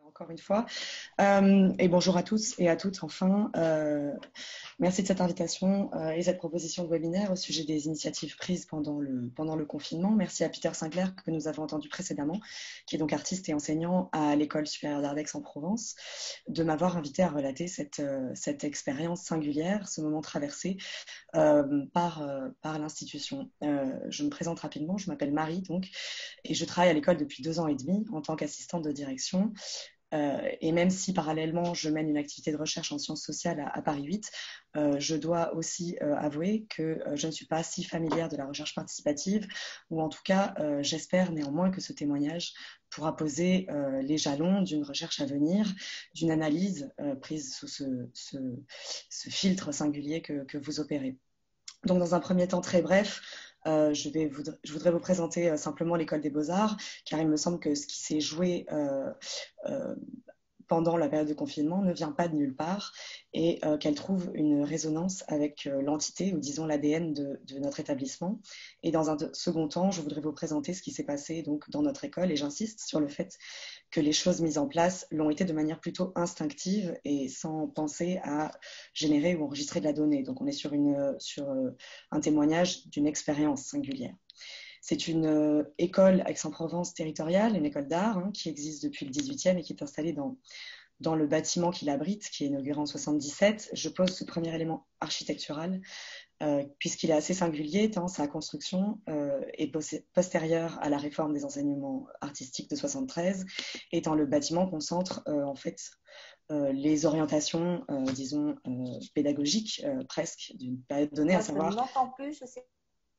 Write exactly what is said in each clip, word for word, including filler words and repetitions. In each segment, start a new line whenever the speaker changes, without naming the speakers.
encore une fois. Euh, et bonjour à tous et à toutes, enfin. Euh, merci de cette invitation euh, et cette proposition de webinaire au sujet des initiatives prises pendant le, pendant le confinement. Merci à Peter Sinclair, que nous avons entendu précédemment, qui est donc artiste et enseignant à l'École supérieure d'art d'Aix-en-Provence, de m'avoir invité à relater cette, euh, cette expérience singulière, ce moment traversé euh, par, euh, par l'institution. Euh, je me présente rapidement, je m'appelle Marie, donc, et je travaille à l'école depuis deux ans et demi en tant qu'assistante de direction. Euh, et même si parallèlement je mène une activité de recherche en sciences sociales à, à Paris huit, euh, je dois aussi euh, avouer que euh, je ne suis pas si familière de la recherche participative, ou en tout cas euh, j'espère néanmoins que ce témoignage pourra poser euh, les jalons d'une recherche à venir, d'une analyse euh, prise sous ce, ce, ce filtre singulier que, que vous opérez. Donc dans un premier temps très bref, Euh, je, vais vous, je voudrais vous présenter euh, simplement l'École des Beaux-Arts, car il me semble que ce qui s'est joué euh, euh, pendant la période de confinement ne vient pas de nulle part et euh, qu'elle trouve une résonance avec euh, l'entité, ou disons l'A D N de, de notre établissement. Et dans un second temps, je voudrais vous présenter ce qui s'est passé donc, dans notre école, et j'insiste sur le fait que les choses mises en place l'ont été de manière plutôt instinctive et sans penser à générer ou enregistrer de la donnée. Donc on est sur, une, sur euh, un témoignage d'une expérience singulière. C'est une euh, école Aix-en-Provence territoriale, une école d'art hein, qui existe depuis le dix-huitième et qui est installée dans, dans le bâtiment qui l'abrite, qui est inauguré en soixante-dix-sept. Je pose ce premier élément architectural euh, puisqu'il est assez singulier tant sa construction euh, est postérieure à la réforme des enseignements artistiques de soixante-treize, étant le bâtiment concentre euh, en fait euh, les orientations, euh, disons, euh, pédagogiques euh, presque d'une période donnée,
Moi,
à savoir...
je n'entends plus, je sais.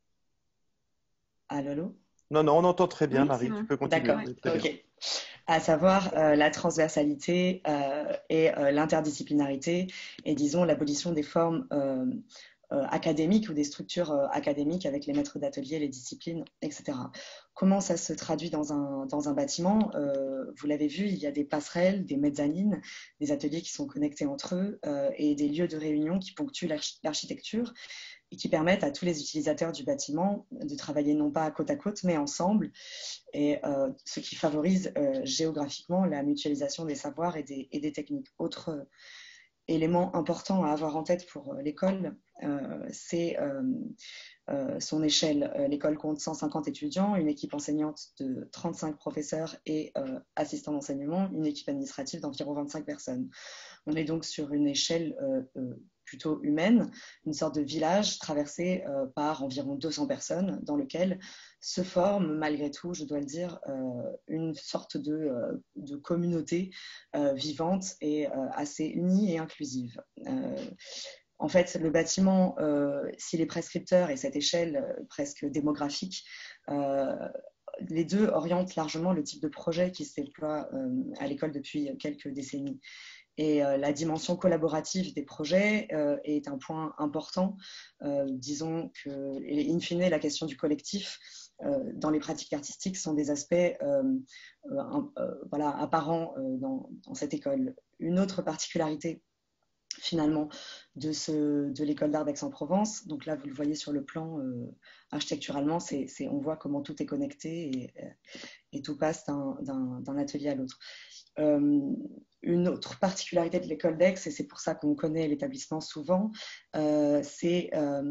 Allô, allô.
Non, non, on entend très bien,
Oui,
Marie,
bon.
tu peux continuer.
D'accord,
Oui, très
ok.
bien.
À savoir euh, la transversalité euh, et euh, l'interdisciplinarité et disons l'abolition des formes euh, euh, académiques ou des structures euh, académiques avec les maîtres d'atelier, les disciplines, et cetera. Comment ça se traduit dans un, dans un bâtiment euh, Vous l'avez vu, il y a des passerelles, des mezzanines, des ateliers qui sont connectés entre eux euh, et des lieux de réunion qui ponctuent l'architecture et qui permettent à tous les utilisateurs du bâtiment de travailler non pas côte à côte, mais ensemble, et euh, ce qui favorise euh, géographiquement la mutualisation des savoirs et des, et des techniques. Autre euh, élément important à avoir en tête pour euh, l'école, euh, c'est euh, euh, son échelle. Euh, l'école compte cent cinquante étudiants, une équipe enseignante de trente-cinq professeurs et euh, assistants d'enseignement, une équipe administrative d'environ vingt-cinq personnes. On est donc sur une échelle euh, euh, plutôt humaine, une sorte de village traversé euh, par environ deux cents personnes, dans lequel se forme, malgré tout, je dois le dire, euh, une sorte de, euh, de communauté euh, vivante et euh, assez unie et inclusive. Euh, en fait, le bâtiment, euh, s'il est prescripteur et cette échelle euh, presque démographique, euh, les deux orientent largement le type de projet qui se déploie euh, à l'école depuis quelques décennies. Et euh, la dimension collaborative des projets euh, est un point important. Euh, disons que, et in fine, la question du collectif euh, dans les pratiques artistiques sont des aspects euh, euh, euh, voilà, apparents euh, dans, dans cette école. Une autre particularité finalement de, ce, de l'école d'art d'Aix-en-Provence. Donc là, vous le voyez sur le plan euh, architecturalement, c'est, c'est, on voit comment tout est connecté et, et tout passe d'un, d'un, d'un atelier à l'autre. Euh, une autre particularité de l'école d'Aix, et c'est pour ça qu'on connaît l'établissement souvent, euh, c'est euh,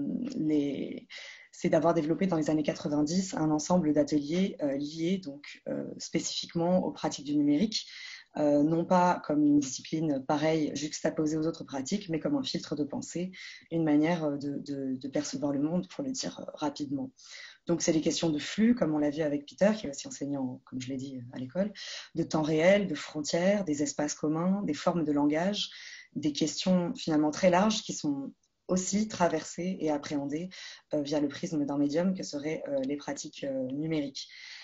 les c'est d'avoir développé dans les années quatre-vingt-dix un ensemble d'ateliers euh, liés donc euh, spécifiquement aux pratiques du numérique, euh, non pas comme une discipline pareille juxtaposée aux autres pratiques, mais comme un filtre de pensée, une manière de, de, de percevoir le monde, pour le dire rapidement. Donc, c'est des questions de flux, comme on l'a vu avec Peter, qui est aussi enseignant, comme je l'ai dit, à l'école, de temps réel, de frontières, des espaces communs, des formes de langage, des questions finalement très larges qui sont aussi traversées et appréhendées euh, via le prisme d'un médium que seraient euh, les pratiques euh, numériques.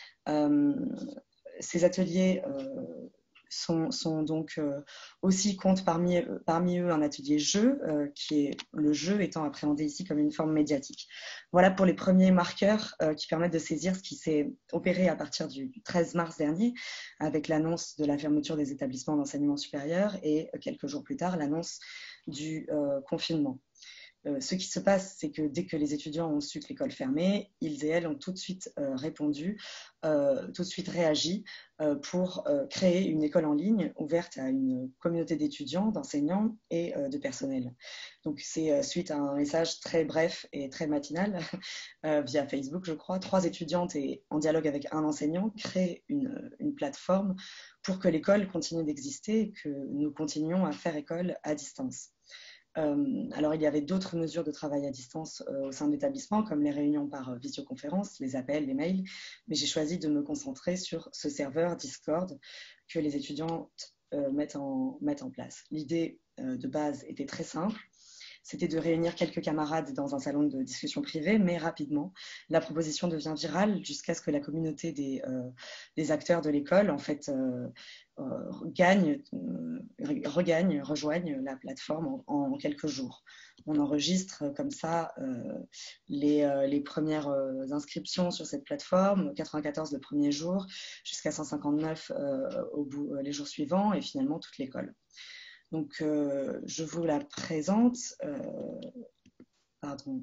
Euh, ces ateliers euh, sont, sont donc euh, aussi comptent parmi, parmi eux un atelier jeu, euh, qui est le jeu étant appréhendé ici comme une forme médiatique. Voilà pour les premiers marqueurs euh, qui permettent de saisir ce qui s'est opéré à partir du treize mars dernier, avec l'annonce de la fermeture des établissements d'enseignement supérieur et euh, quelques jours plus tard, l'annonce du euh, confinement. Euh, ce qui se passe, c'est que dès que les étudiants ont su que l'école fermait, ils et elles ont tout de suite euh, répondu, euh, tout de suite réagi euh, pour euh, créer une école en ligne ouverte à une communauté d'étudiants, d'enseignants et euh, de personnel. Donc c'est euh, suite à un message très bref et très matinal euh, via Facebook, je crois. Trois étudiantes et en dialogue avec un enseignant créent une, une plateforme pour que l'école continue d'exister et que nous continuions à faire école à distance. Euh, alors, il y avait d'autres mesures de travail à distance euh, au sein de l'établissement, comme les réunions par euh, visioconférence, les appels, les mails, mais j'ai choisi de me concentrer sur ce serveur Discord que les étudiants euh, mettent, en, mettent en place. L'idée euh, de base était très simple. C'était de réunir quelques camarades dans un salon de discussion privée, mais rapidement, la proposition devient virale jusqu'à ce que la communauté des, euh, des acteurs de l'école, en fait, euh, euh, gagne, euh, regagne, rejoigne la plateforme en, en quelques jours. On enregistre comme ça euh, les, euh, les premières euh, inscriptions sur cette plateforme, quatre-vingt-quatorze le premier jour, jusqu'à cent cinquante-neuf euh, au bout, euh, les jours suivants, et finalement toute l'école. Donc, euh, je vous la présente. Euh, pardon.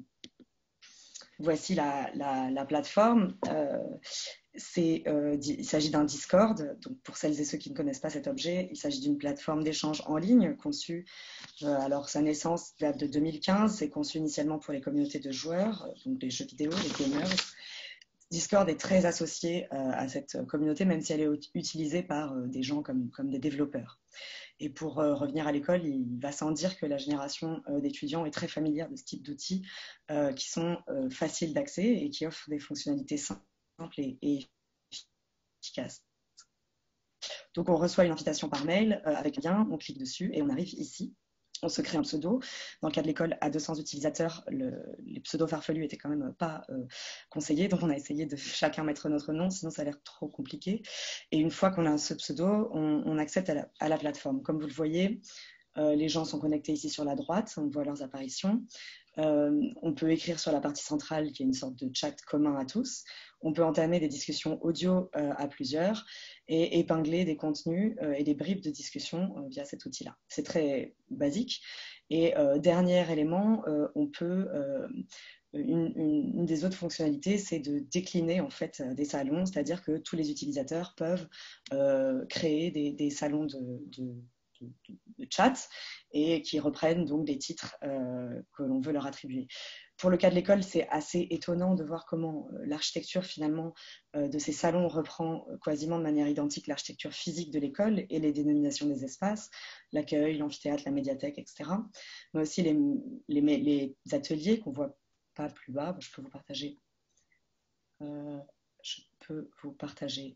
Voici la, la, la plateforme. Euh, c'est, euh, il s'agit d'un Discord. Donc, pour celles et ceux qui ne connaissent pas cet objet, il s'agit d'une plateforme d'échange en ligne conçue. Euh, alors, sa naissance date de deux mille quinze. C'est conçu initialement pour les communautés de joueurs, donc les jeux vidéo, les gamers. Discord est très associé euh, à cette communauté, même si elle est utilisée par euh, des gens comme, comme des développeurs. Et pour euh, revenir à l'école, il va sans dire que la génération euh, d'étudiants est très familière de ce type d'outils euh, qui sont euh, faciles d'accès et qui offrent des fonctionnalités simples et, et efficaces. Donc on reçoit une invitation par mail euh, avec un lien, on clique dessus et on arrive ici. On se crée un pseudo. Dans le cas de l'école à deux cents utilisateurs, le, les pseudos farfelus étaient quand même pas euh, conseillés. Donc, on a essayé de chacun mettre notre nom, sinon ça a l'air trop compliqué. Et une fois qu'on a ce pseudo, on, on accède à la, à la plateforme. Comme vous le voyez, euh, les gens sont connectés ici sur la droite. On voit leurs apparitions. Euh, on peut écrire sur la partie centrale, qui est une sorte de chat commun à tous. On peut entamer des discussions audio euh, à plusieurs et épingler des contenus euh, et des bribes de discussion euh, via cet outil-là. C'est très basique. Et euh, dernier élément, euh, on peut... Euh, Une, une, une, des autres fonctionnalités, c'est de décliner en fait des salons, c'est-à-dire que tous les utilisateurs peuvent euh, créer des, des salons de, de, de, de chat et qui reprennent donc des titres euh, que l'on veut leur attribuer. Pour le cas de l'école, c'est assez étonnant de voir comment euh, l'architecture finalement euh, de ces salons reprend euh, quasiment de manière identique l'architecture physique de l'école et les dénominations des espaces, l'accueil, l'amphithéâtre, la médiathèque, et cetera. Mais aussi les, les, les ateliers qu'on voit pas plus bas. Je peux vous partager. Euh, je peux vous partager.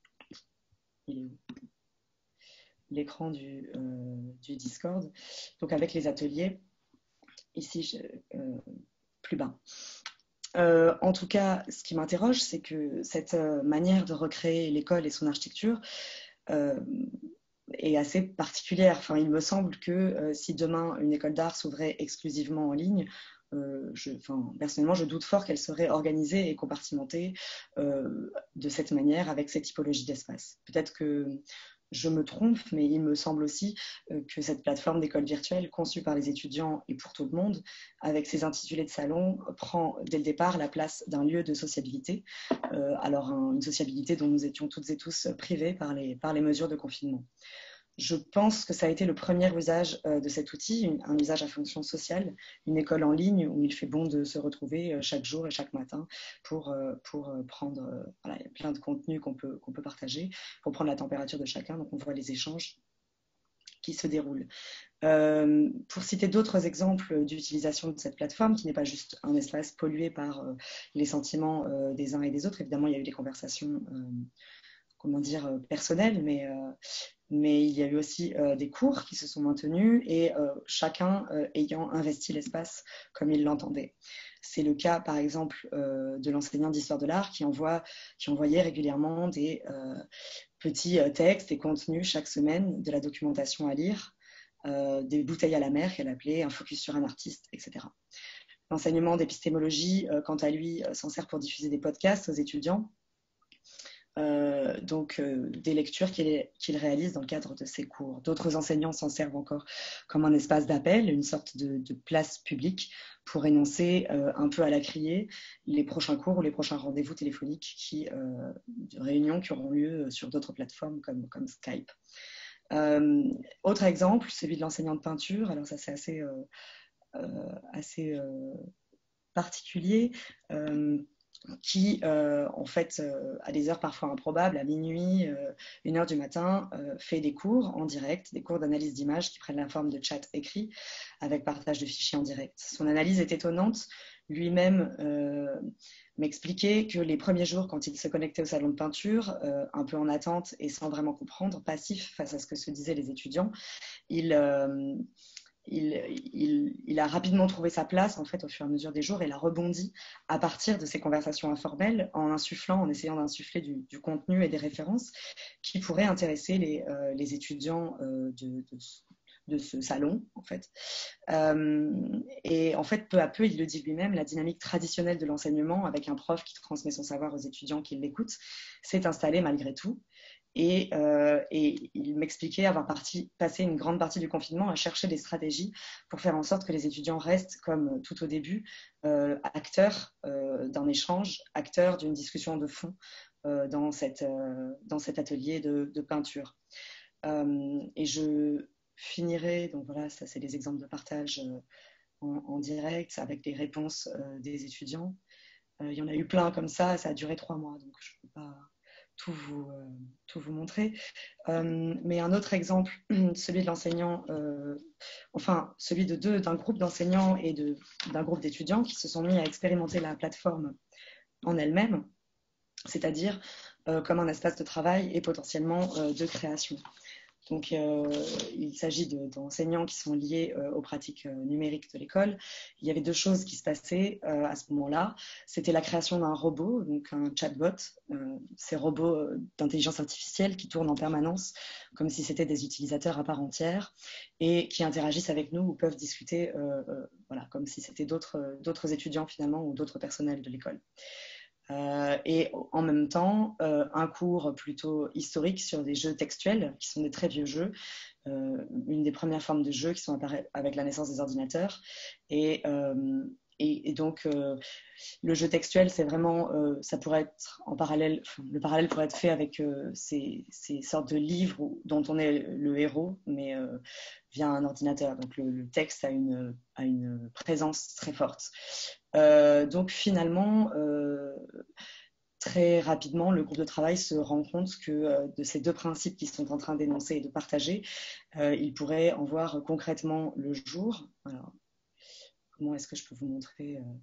Il est où? L'écran du, euh, du Discord. Donc avec les ateliers, ici, je, euh, plus bas. Euh, en tout cas, ce qui m'interroge, c'est que cette euh, manière de recréer l'école et son architecture euh, est assez particulière. Enfin, il me semble que euh, si demain une école d'art s'ouvrait exclusivement en ligne, euh, je, enfin, personnellement, je doute fort qu'elle serait organisée et compartimentée euh, de cette manière avec cette typologie d'espace. Peut-être que je me trompe, mais il me semble aussi euh, que cette plateforme d'école virtuelle conçue par les étudiants et pour tout le monde, avec ses intitulés de salon, prend dès le départ la place d'un lieu de sociabilité. Euh, alors un, une sociabilité dont nous étions toutes et tous privés par les, par les mesures de confinement. Je pense que ça a été le premier usage euh, de cet outil, un usage à fonction sociale, une école en ligne où il fait bon de se retrouver euh, chaque jour et chaque matin pour, euh, pour euh, prendre euh, voilà, il y a plein de contenus qu'on peut, qu'on peut partager, pour prendre la température de chacun. Donc on voit les échanges qui se déroulent. Euh, pour citer d'autres exemples d'utilisation de cette plateforme, qui n'est pas juste un espace pollué par euh, les sentiments euh, des uns et des autres, évidemment il y a eu des conversations euh, comment dire, euh, personnelles, mais, euh, mais il y a eu aussi euh, des cours qui se sont maintenus et euh, chacun euh, ayant investi l'espace comme il l'entendait. C'est le cas, par exemple, euh, de l'enseignant d'histoire de l'art qui, envoie, qui envoyait régulièrement des euh, petits euh, textes et contenus chaque semaine, de la documentation à lire, euh, des bouteilles à la mer qu'elle appelait, un focus sur un artiste, et cetera. L'enseignement d'épistémologie, euh, quant à lui, euh, s'en sert pour diffuser des podcasts aux étudiants. Euh, donc euh, des lectures qu'il qu'il réalise dans le cadre de ses cours. D'autres enseignants s'en servent encore comme un espace d'appel, une sorte de, de place publique pour énoncer euh, un peu à la criée les prochains cours ou les prochains rendez-vous téléphoniques, qui, euh, de réunions qui auront lieu sur d'autres plateformes comme, comme Skype. Euh, autre exemple, celui de l'enseignant de peinture. Alors ça, c'est assez, euh, euh, assez euh, particulier. Euh, qui, euh, en fait, euh, à des heures parfois improbables, à minuit, euh, une heure du matin, euh, fait des cours en direct, des cours d'analyse d'images qui prennent la forme de chat écrit avec partage de fichiers en direct. Son analyse est étonnante. Lui-même euh, m'expliquait que les premiers jours, quand il se connectait au salon de peinture, euh, un peu en attente et sans vraiment comprendre, passif face à ce que se disaient les étudiants, il... Euh, Il, il, il, a rapidement trouvé sa place en fait au fur et à mesure des jours, et il a rebondi à partir de ces conversations informelles en insufflant, en essayant d'insuffler du, du contenu et des références qui pourraient intéresser les, euh, les étudiants euh, de, de, de ce salon en fait. Euh, et en fait, peu à peu, il le dit lui-même, la dynamique traditionnelle de l'enseignement avec un prof qui transmet son savoir aux étudiants qui l'écoutent s'est installée malgré tout. Et, euh, et il m'expliquait avoir parti, passé une grande partie du confinement à chercher des stratégies pour faire en sorte que les étudiants restent, comme tout au début, euh, acteurs euh, d'un échange, acteurs d'une discussion de fond euh, dans, cette, euh, dans cet atelier de, de peinture. Euh, et je finirai, donc voilà, ça c'est des exemples de partage euh, en, en direct avec les réponses euh, des étudiants. Euh, il y en a eu plein comme ça, ça a duré trois mois, donc je ne peux pas tout vous, euh, tout vous montrer. Euh, mais un autre exemple, celui de l'enseignant, euh, enfin celui de deux, d'un groupe d'enseignants et de, d'un groupe d'étudiants qui se sont mis à expérimenter la plateforme en elle-même, c'est-à-dire euh, comme un espace de travail et potentiellement euh, de création. Donc, euh, il s'agit d'enseignants qui sont liés euh, aux pratiques euh, numériques de l'école. Il y avait deux choses qui se passaient euh, à ce moment-là. C'était la création d'un robot, donc un chatbot, euh, ces robots euh, d'intelligence artificielle qui tournent en permanence comme si c'était des utilisateurs à part entière et qui interagissent avec nous ou peuvent discuter euh, euh, voilà, comme si c'était d'autres euh, d'autres étudiants finalement ou d'autres personnels de l'école. Euh, et en même temps, euh, un cours plutôt historique sur des jeux textuels, qui sont des très vieux jeux, euh, une des premières formes de jeux qui sont apparues avec la naissance des ordinateurs. Et, euh, et, et donc, euh, le jeu textuel, c'est vraiment, euh, ça pourrait être en parallèle, enfin, le parallèle pourrait être fait avec euh, ces, ces sortes de livres où, dont on est le héros, mais euh, via un ordinateur. Donc, le, le texte a une, a une présence très forte. Euh, donc finalement, euh, très rapidement, le groupe de travail se rend compte que euh, de ces deux principes qu'ils sont en train d'énoncer et de partager, euh, ils pourraient en voir concrètement le jour. Alors, comment est-ce que je peux vous montrer euh...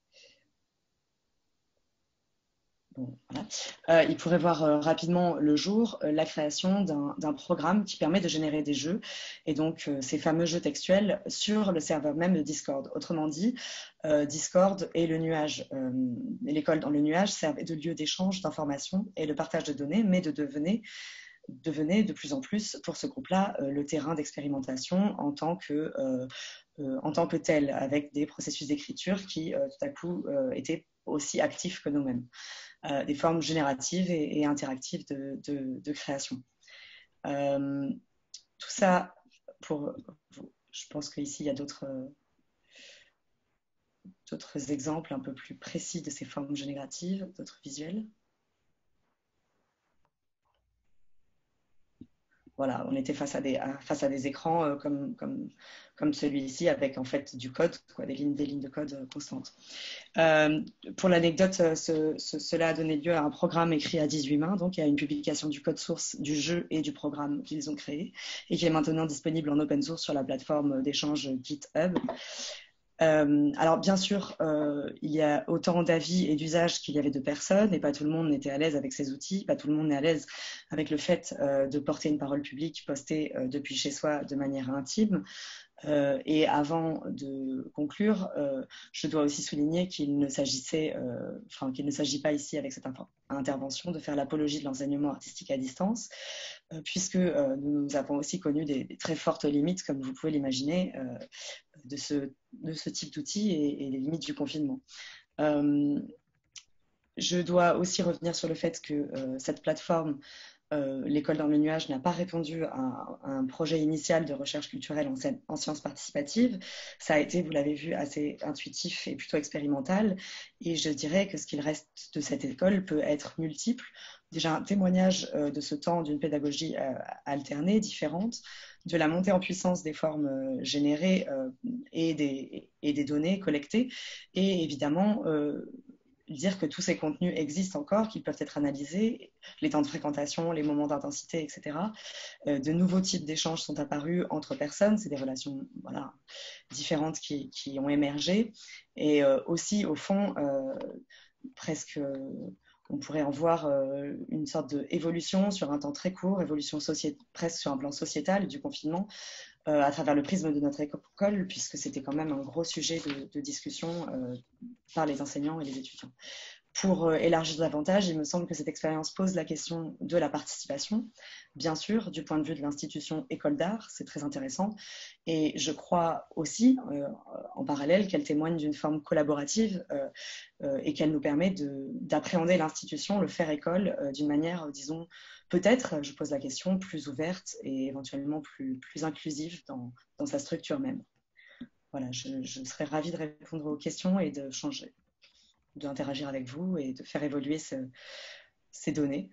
Bon, voilà. euh, il pourrait voir euh, rapidement le jour euh, la création d'un programme qui permet de générer des jeux, et donc euh, ces fameux jeux textuels sur le serveur même de Discord. Autrement dit, euh, Discord et le nuage, euh, l'école dans le nuage servait de lieu d'échange d'informations et de partage de données, mais de devenir devenait de plus en plus pour ce groupe-là euh, le terrain d'expérimentation en tant que euh, euh, en tant que tel, avec des processus d'écriture qui euh, tout à coup euh, étaient aussi actifs que nous-mêmes. Euh, des formes génératives et, et interactives de, de, de création. Euh, tout ça, pour, je pense qu'ici, il y a d'autres d'autres exemples un peu plus précis de ces formes génératives, d'autres visuels. Voilà, on était face à des, face à des écrans euh, comme, comme, comme celui-ci, avec en fait du code, quoi, des, lignes, des lignes de code euh, constantes. Euh, pour l'anecdote, ce, ce, cela a donné lieu à un programme écrit à dix-huit mains, donc il y a une publication du code source du jeu et du programme qu'ils ont créé, et qui est maintenant disponible en open source sur la plateforme d'échange GitHub. Euh, alors bien sûr, euh, il y a autant d'avis et d'usages qu'il y avait de personnes, et pas tout le monde n'était à l'aise avec ces outils, pas tout le monde n'est à l'aise avec le fait euh, de porter une parole publique postée euh, depuis chez soi de manière intime. Euh, et avant de conclure, euh, je dois aussi souligner qu'il ne s'agissait, euh, enfin qu'il ne s'agit pas ici avec cette intervention de faire l'apologie de l'enseignement artistique à distance, euh, puisque euh, nous avons aussi connu des, des très fortes limites, comme vous pouvez l'imaginer, euh, de, ce, de ce type d'outils et, et les limites du confinement. Euh, je dois aussi revenir sur le fait que euh, cette plateforme euh, l'école dans le nuage n'a pas répondu à, à un projet initial de recherche culturelle en, scène- en sciences participatives. Ça a été, vous l'avez vu, assez intuitif et plutôt expérimental. Et je dirais que ce qu'il reste de cette école peut être multiple. Déjà un témoignage euh, de ce temps d'une pédagogie euh, alternée, différente, de la montée en puissance des formes euh, générées euh, et, des, et des données collectées, et évidemment euh, dire que tous ces contenus existent encore, qu'ils peuvent être analysés, les temps de fréquentation, les moments d'intensité, et cetera. Euh, de nouveaux types d'échanges sont apparus entre personnes, c'est des relations voilà, différentes qui, qui ont émergé, et euh, aussi, au fond, euh, presque, euh, on pourrait en voir euh, une sorte d'évolution sur un temps très court, évolution presque sur un plan sociétal du confinement, euh, à travers le prisme de notre école, puisque c'était quand même un gros sujet de, de discussion euh, par les enseignants et les étudiants. Pour euh, élargir davantage, il me semble que cette expérience pose la question de la participation, bien sûr, du point de vue de l'institution École d'Art, c'est très intéressant. Et je crois aussi, euh, en parallèle, qu'elle témoigne d'une forme collaborative euh, euh, et qu'elle nous permet d'appréhender l'institution, le faire école, euh, d'une manière, disons, peut-être, je pose la question, plus ouverte et éventuellement plus, plus inclusive dans, dans sa structure même. Voilà, je, je serais ravie de répondre aux questions et de changer, d'interagir avec vous et de faire évoluer ce, ces données.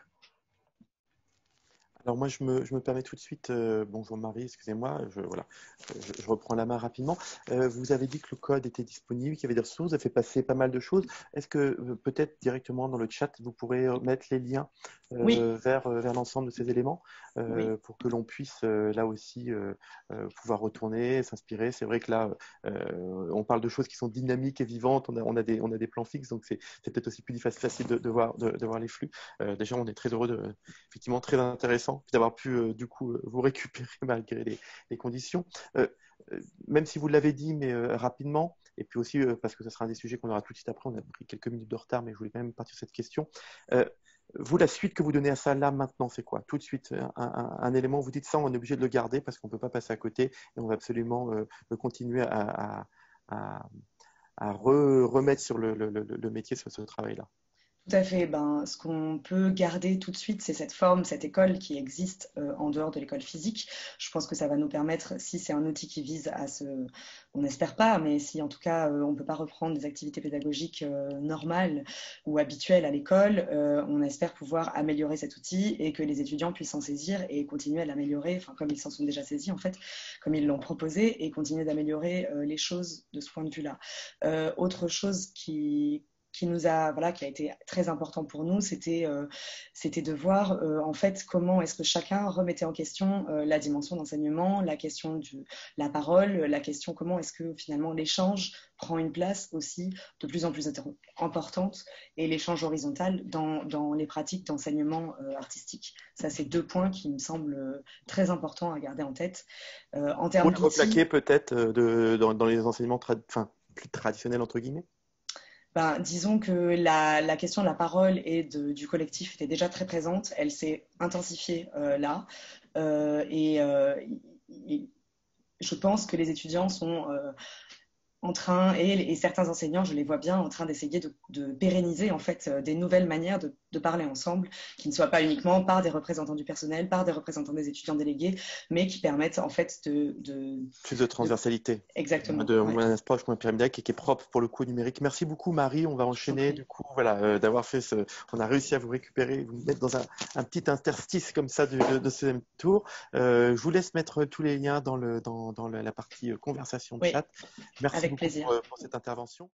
Alors moi, je me, je me permets tout de suite, euh, bonjour Marie, excusez-moi, je, voilà, je, je reprends la main rapidement. Euh, vous avez dit que le code était disponible, qu'il y avait des ressources, vous avez fait passer pas mal de choses. Est-ce que euh, peut-être directement dans le chat, vous pourrez euh, mettre les liens
Oui,
euh, vers, euh, vers l'ensemble de ces éléments euh,
oui,
pour que l'on puisse euh, là aussi euh, euh, pouvoir retourner, s'inspirer. C'est vrai que là, euh, on parle de choses qui sont dynamiques et vivantes, on a, on a, des, on a des plans fixes, donc c'est peut-être aussi plus facile de, de, voir, de, de voir les flux. Euh, déjà, on est très heureux, de, effectivement très intéressant d'avoir pu euh, du coup euh, vous récupérer malgré les, les conditions. Euh, euh, même si vous l'avez dit, mais euh, rapidement, et puis aussi euh, parce que ce sera un des sujets qu'on aura tout de suite après, on a pris quelques minutes de retard, mais je voulais quand même partir sur cette question. Euh, vous, la suite que vous donnez à ça là maintenant, c'est quoi? Tout de suite, un, un, un élément, vous dites ça, on est obligé de le garder parce qu'on ne peut pas passer à côté et on va absolument euh, continuer à, à, à, à re, remettre sur le, le, le, le métier, sur ce travail-là.
tout à fait. Ben, ce qu'on peut garder tout de suite, c'est cette forme, cette école qui existe euh, en dehors de l'école physique. Je pense que ça va nous permettre, si c'est un outil qui vise à se, on n'espère pas, mais si en tout cas euh, on ne peut pas reprendre des activités pédagogiques euh, normales ou habituelles à l'école, euh, on espère pouvoir améliorer cet outil et que les étudiants puissent s'en saisir et continuer à l'améliorer, enfin comme ils s'en sont déjà saisis en fait, comme ils l'ont proposé, et continuer d'améliorer euh, les choses de ce point de vue-là. Euh, autre chose qui qui nous a voilà qui a été très important pour nous, c'était euh, c'était de voir euh, en fait comment est-ce que chacun remettait en question euh, la dimension d'enseignement, la question de la parole, la question comment est-ce que finalement l'échange prend une place aussi de plus en plus importante, et l'échange horizontal dans, dans les pratiques d'enseignement euh, artistique. Ça, c'est deux points qui me semblent euh, très importants à garder en tête. Euh, en
Pour
termes
les replaquer
d'outils,
peut-être euh, de, dans, dans les enseignements trad, enfin, plus traditionnels entre guillemets.
ben, disons que la, la, question de la parole et de, du collectif était déjà très présente. Elle s'est intensifiée euh, là. Euh, et, euh, et je pense que les étudiants sont euh, en train, et, et, certains enseignants, je les vois bien, en train d'essayer de, de, pérenniser en fait euh, des nouvelles manières de, de, parler ensemble, qui ne soient pas uniquement par des représentants du personnel, par des représentants des étudiants délégués, mais qui permettent en fait de... de,
Plus de
de...
transversalité,
Exactement,
de
ouais.
une approche moins pyramidale qui est propre pour le coup au numérique. Merci beaucoup Marie, on va
Je vous en
enchaîner du
prie.
coup, voilà, euh, d'avoir fait ce, on a réussi à vous récupérer, vous mettre dans un, un petit interstice comme ça de, de, de ce même tour. Euh, je vous laisse mettre tous les liens dans, le, dans, dans la partie conversation de
Oui,
chat. Merci
avec
beaucoup
plaisir.
pour, pour cette intervention.